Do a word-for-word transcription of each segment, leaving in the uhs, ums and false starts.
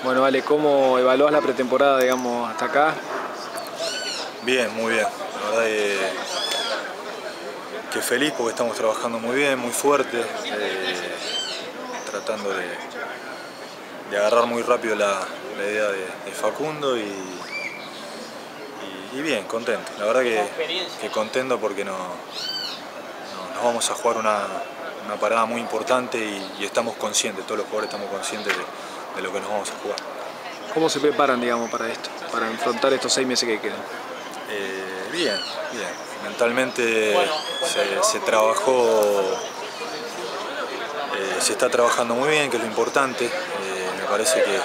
Bueno, Ale, ¿cómo evaluás la pretemporada, digamos, hasta acá? Bien, muy bien. La verdad que, que feliz porque estamos trabajando muy bien, muy fuerte, eh, tratando de, de agarrar muy rápido la, la idea de, de Facundo y, y, y bien, contento. La verdad que, que contento porque no, no, nos vamos a jugar una, una parada muy importante y, y estamos conscientes, todos los jugadores estamos conscientes de, de lo que nos vamos a jugar. ¿Cómo se preparan, digamos, para esto, para enfrentar estos seis meses que quedan? Eh, bien, bien. Mentalmente se, se trabajó, eh, se está trabajando muy bien, que es lo importante. Eh, me parece que eh,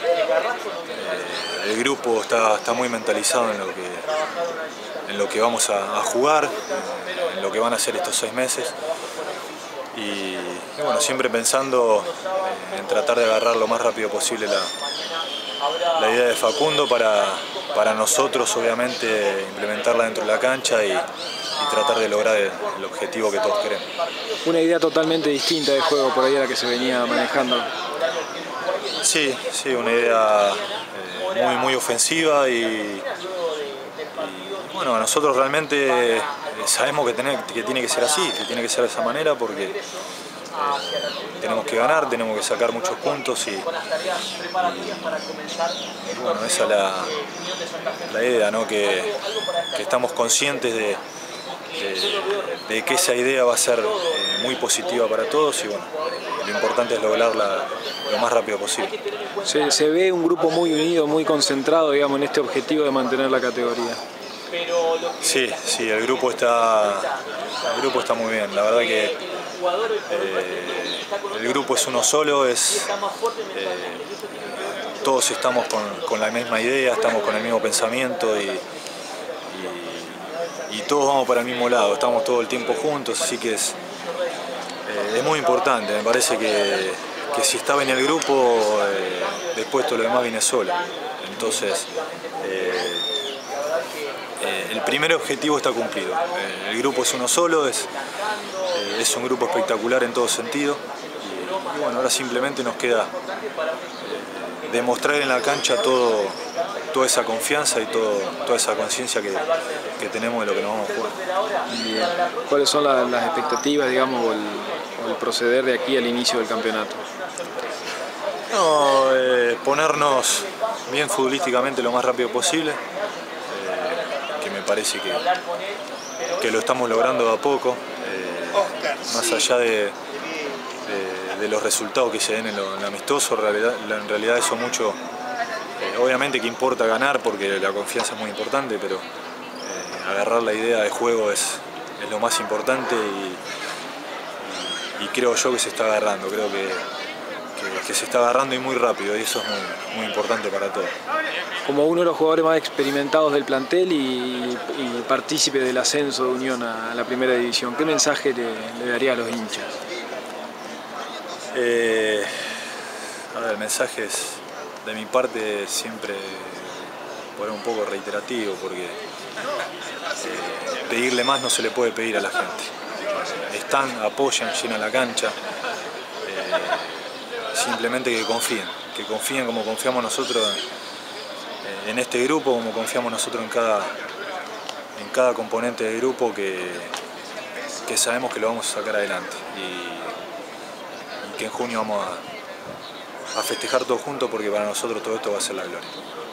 el grupo está, está muy mentalizado en lo que, en lo que vamos a, a jugar, en, en lo que van a hacer estos seis meses. Y, y bueno, siempre pensando en tratar de agarrar lo más rápido posible la, la idea de Facundo para, para nosotros, obviamente, implementarla dentro de la cancha y, y tratar de lograr el, el objetivo que todos queremos. Una idea totalmente distinta de juego por ahí a la que se venía manejando. Sí, sí, una idea eh, muy, muy ofensiva y, y bueno, nosotros realmente eh, sabemos que tiene, que tiene que ser así, que tiene que ser de esa manera porque eh, tenemos que ganar, tenemos que sacar muchos puntos y, y, y bueno, esa es la, la idea, ¿no? que, que estamos conscientes de, de, de que esa idea va a ser eh, muy positiva para todos y bueno, lo importante es lograrla lo más rápido posible. Se, se ve un grupo muy unido, muy concentrado, digamos, en este objetivo de mantener la categoría. Sí, sí, el grupo está, el grupo está muy bien. La verdad que eh, el grupo es uno solo, es, eh, todos estamos con, con la misma idea, estamos con el mismo pensamiento y, y, y todos vamos para el mismo lado, estamos todo el tiempo juntos, así que es, eh, es muy importante. Me parece que, que si está bien el grupo, eh, después todo lo demás viene solo. Entonces, eh, Eh, el primer objetivo está cumplido. Eh, el grupo es uno solo, es, eh, es un grupo espectacular en todo sentido. Y, y bueno, ahora simplemente nos queda eh, demostrar en la cancha todo, toda esa confianza y todo, toda esa conciencia que, que tenemos de lo que nos vamos a jugar. Bien. ¿Cuáles son la, las expectativas, digamos, o el, o el proceder de aquí al inicio del campeonato? No, eh, ponernos bien futbolísticamente lo más rápido posible. Me parece que, que lo estamos logrando de a poco, eh, más allá de, de, de los resultados que se den en lo, en lo amistoso, en realidad, en realidad eso mucho, eh, obviamente que importa ganar porque la confianza es muy importante, pero eh, agarrar la idea de juego es, es lo más importante y, y, y creo yo que se está agarrando, creo que, que, que se está agarrando y muy rápido y eso es muy, muy importante para todos. Como uno de los jugadores más experimentados del plantel y, y partícipe del ascenso de Unión a la primera división, ¿qué mensaje le, le daría a los hinchas? Eh, a ver, el mensaje es, de mi parte, siempre por un poco reiterativo, porque eh, pedirle más no se le puede pedir a la gente. Están, apoyan, llenan la cancha, eh, simplemente que confíen, que confíen como confiamos nosotros en este grupo, como confiamos nosotros en cada, en cada componente del grupo, que, que sabemos que lo vamos a sacar adelante y, y que en junio vamos a, a festejar todos juntos porque para nosotros todo esto va a ser la gloria.